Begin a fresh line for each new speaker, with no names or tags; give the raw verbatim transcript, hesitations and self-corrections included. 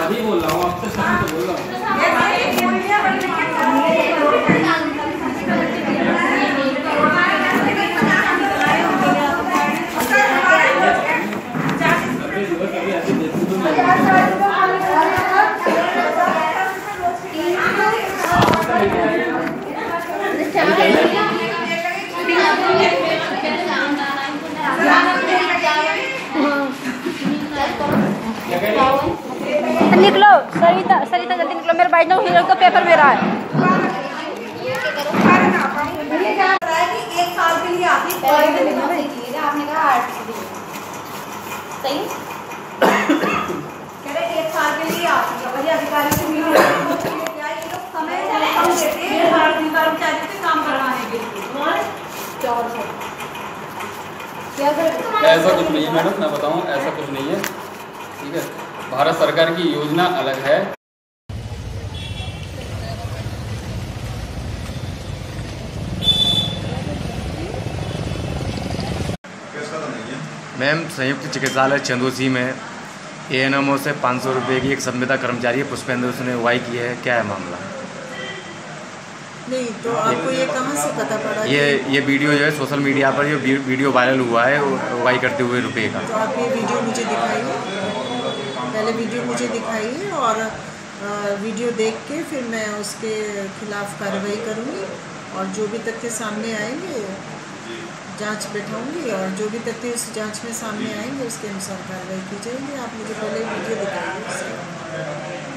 अभी बोल रहा हूँ, आपसे सही तो बोल रहा हूँ।
निकलो सरिता, सरिता जल्दी निकलो, मेरे बैठने को हीरो का पेपर मेरा है।
एक साल के लिए आती है, आपने कहा आठ सही कह रहे एक साल के लिए आती है, वही अधिकारी से मिल रहे समय कम देते हैं कर्मचारी से काम करवाने के लिए।
ऐसा कुछ नहीं है मैडम, मैं बताऊँ ऐसा कुछ नहीं है, ठीक है। भारत सरकार की योजना अलग है।
मैम, संयुक्त चिकित्सालय चंदोसी में ए एन एम ओ से पाँच सौ रुपये की एक संविदा कर्मचारी है पुष्पेंद्र, उसने वाई की है, क्या है मामला?
नहीं तो आपको ये कहाँ से पता पड़ा?
ये ये वीडियो जो है सोशल मीडिया पर, ये वीडियो वायरल हुआ है वाई करते हुए रुपये का।
तो आप ये वीडियो मुझे दिखाइए, पहले वीडियो मुझे दिखाइए और वीडियो देख के फिर मैं उसके खिलाफ कार्रवाई करूँगी और जो भी तथ्य सामने आएंगे जांच बैठाऊंगी और जो भी तथ्य उस जांच में सामने आएंगे उसके अनुसार कार्रवाई की जाएगी। आप मुझे पहले वीडियो दिखाइए।